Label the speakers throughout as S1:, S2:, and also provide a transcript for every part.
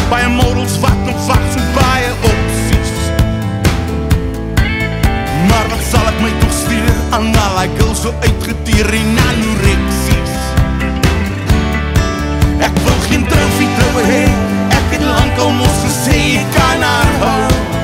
S1: baie models wat nog wag, so baie opsies. Maar wat sal ek my toch stuur aan al die girls so uitgeteer en anoreksies? Ek wil geen trofee trouwe hee, ek het lang al mos gesê ek kan haar hou.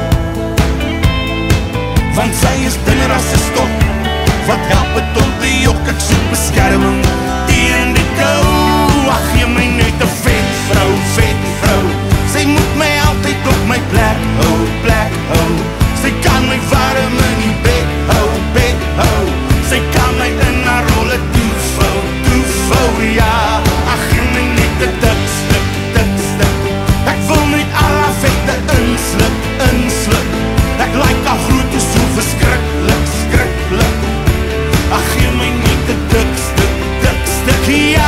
S1: Want sy is dinner as sy stok, wat help het om te jok, ek soek beskerming teen die kou. Ag, gee my net 'n vet vrou, sy moet my altyd op my plek hou, sy kan my warm in die bed hou, sy kan my in haar rolle toevou, ja, ag, gee my net 'n dik stuk, ek wil net al haar vette insluk, ek like haar groete so verskriklik, ag, gee my net 'n dik stuk, ja.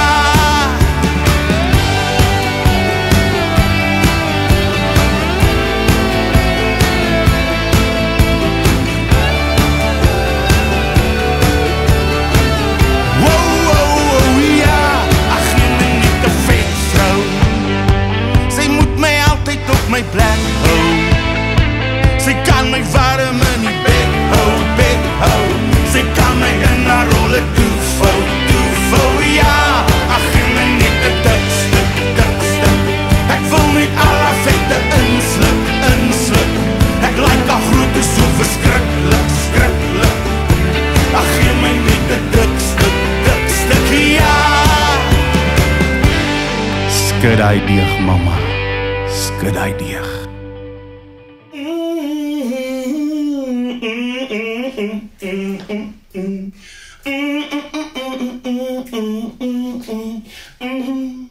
S1: My plek hou, sy kan my warm in die bed hou, sy kan my in haar rolle toevou, ja, ag, gee my net 'n dik stuk, ek wil net al haar vette insluk, ek like haar groete so verskriklik, ag, gee my net 'n dik stuk, ja. Skud hy deeg, mama, skud hy deeg.